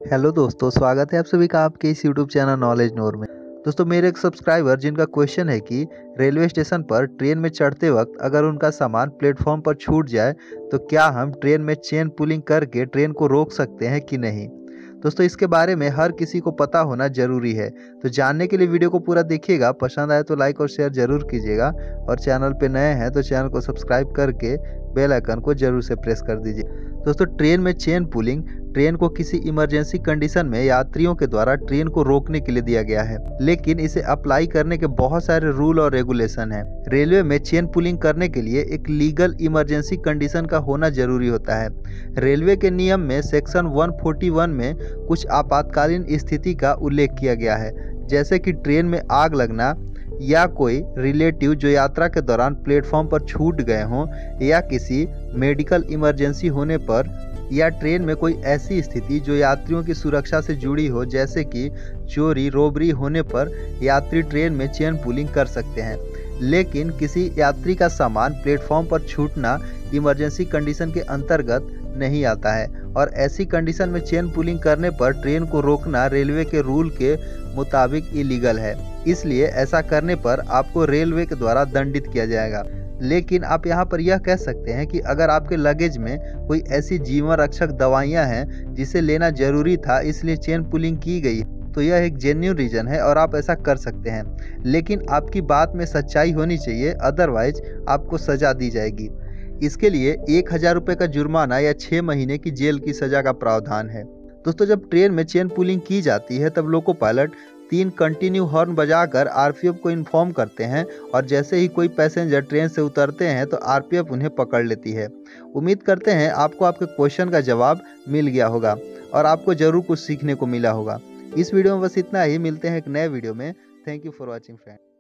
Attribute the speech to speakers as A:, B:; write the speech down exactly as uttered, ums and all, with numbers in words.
A: Hello दोस्तों, स्वागत है आप सभी का आपके इस यूट्यूब चैनल नॉलेज नोर में। दोस्तों, मेरे एक सब्सक्राइबर जिनका क्वेश्चन है कि रेलवे स्टेशन पर ट्रेन में चढ़ते वक्त अगर उनका सामान प्लेटफॉर्म पर छूट जाए तो क्या हम ट्रेन में चेन पुलिंग करके ट्रेन को रोक सकते हैं कि नहीं। दोस्तों, इसके बारे में हर किसी को पता होना जरूरी है। तो जानने के लिए वीडियो को पूरा देखिएगा। पसंद आए तो लाइक और शेयर जरूर कीजिएगा और चैनल पे नए हैं तो चैनल को सब्सक्राइब करके बेल आइकन को जरूर से प्रेस कर दीजिए। दोस्तों, ट्रेन में चेन पुलिंग ट्रेन को किसी इमरजेंसी कंडीशन में यात्रियों के द्वारा ट्रेन को रोकने के लिए दिया गया है, लेकिन इसे अप्लाई करने के बहुत सारे रूल और रेगुलेशन हैं। रेलवे में चेन पुलिंग करने के लिए एक लीगल इमरजेंसी कंडीशन का होना जरूरी होता है। रेलवे के नियम में सेक्शन एक सौ इकतालीस में कुछ आपातकालीन स्थिति का उल्लेख किया गया है, जैसे कि ट्रेन में आग लगना या कोई रिलेटिव जो यात्रा के दौरान प्लेटफॉर्म पर छूट गए हों, या किसी मेडिकल इमरजेंसी होने पर, या ट्रेन में कोई ऐसी स्थिति जो यात्रियों की सुरक्षा से जुड़ी हो, जैसे कि चोरी रोबरी होने पर यात्री ट्रेन में चेन पुलिंग कर सकते हैं। लेकिन किसी यात्री का सामान प्लेटफॉर्म पर छूटना इमरजेंसी कंडीशन के अंतर्गत नहीं आता है, और ऐसी कंडीशन में चेन पुलिंग करने पर ट्रेन को रोकना रेलवे के रूल के मुताबिक इलीगल है। इसलिए ऐसा करने पर आपको रेलवे के द्वारा दंडित किया जाएगा। लेकिन आप यहाँ पर यह कह सकते हैं कि अगर आपके लगेज में कोई ऐसी जीवन रक्षक दवाइयाँ हैं जिसे लेना जरूरी था, इसलिए चेन पुलिंग की गई, तो यह एक जेन्युइन रीजन है और आप ऐसा कर सकते हैं। लेकिन आपकी बात में सच्चाई होनी चाहिए, अदरवाइज आपको सजा दी जाएगी। इसके लिए एक हजार रुपये का जुर्माना या छः महीने की जेल की सजा का प्रावधान है। दोस्तों, जब ट्रेन में चेन पुलिंग की जाती है तब लोको पायलट तीन कंटिन्यू हॉर्न बजाकर आरपीएफ को इन्फॉर्म करते हैं, और जैसे ही कोई पैसेंजर ट्रेन से उतरते हैं तो आरपीएफ उन्हें पकड़ लेती है। उम्मीद करते हैं आपको आपके क्वेश्चन का जवाब मिल गया होगा और आपको जरूर कुछ सीखने को मिला होगा। इस वीडियो में बस इतना ही। मिलते हैं एक नए वीडियो में। Thank you for watching friend.